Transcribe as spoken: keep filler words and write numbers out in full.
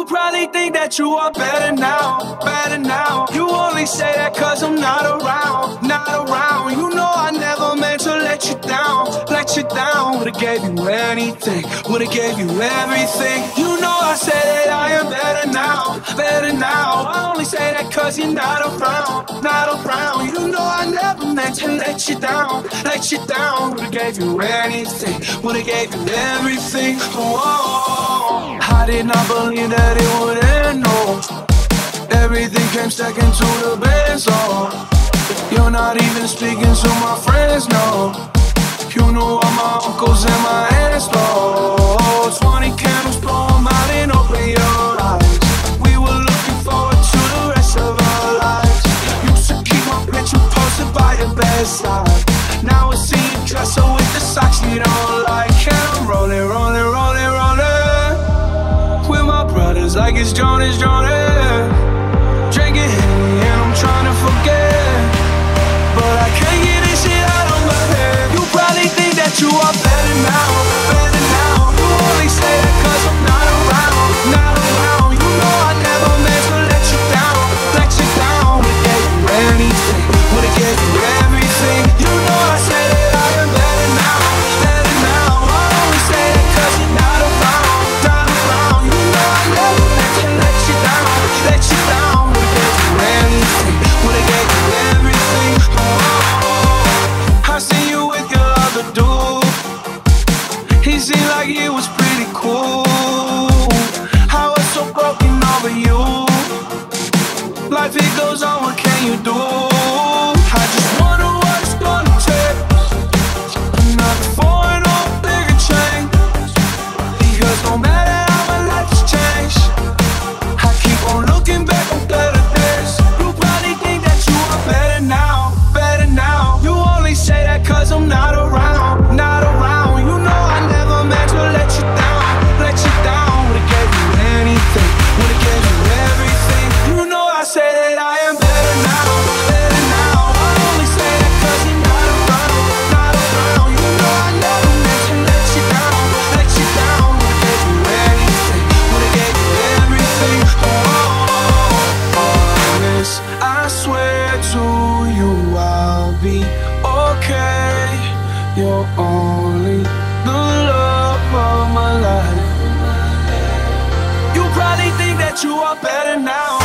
You probably think that you are better now, better now. You only say that cause I'm not around, not around. You know I never meant to let you down, let you down. Would've gave you anything, would've gave you everything. You know I say that I am better now, better now. I only say that cause you're not around, not around. You know I never meant to let you down, let you down. Would've gave you anything, would've gave you everything. Oh, I did not believe that it would end, no. Everything came second to the best, oh. You're not even speaking to my friends, no. You know all my uncles and my aunts, no. Twenty candles, blow them out and open your eyes. We were looking forward to the rest of our lives. Used to keep my picture posted by your bedside. Now I see you dresser with the socks you don't like. And I'm rolling, rolling, rolling, rolling with my brothers like it's Jonas, Jonas. Drinking Henny and I'm trying to forget, but I can't get this shit out of my head. You probably think that you are better now, better now. You only say that cause I'm not around, not around. You know I never meant to let you down, let you down. Would've gave you anything, would've gave you everything. You know I say that I am better now, better now. I only say that cause you're not around, not around. You know I never meant to let you down, let you down. Would've gave you anything, would've gave you everything. Oh, I see you with your other dude. He seemed like he was pretty cool. I was so broken over you. Life it goes on, what can you do? I just wonder what it's gonna take. Another foreign or bigger change. Because no matter how my life has changed, I keep on looking back on better days. You probably think that you are better now, better now. You only say that cause I'm not around, not around. You know I never meant to let you down, let you down. Would've gave you anything, would've gave you everything. You know I say that I am better now, better now. I only say that cause you're not around, not around. You know I never meant to let you down, let you down. Would've gave you anything, would've gave you everything. Oh, honest, I swear to you I'll be okay. You're only the love of my life. You probably think that you are better now,